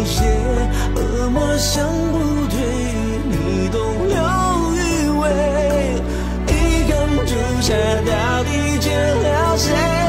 一些，恶魔想不退，你都留余味。遗憾之下，到底见了谁？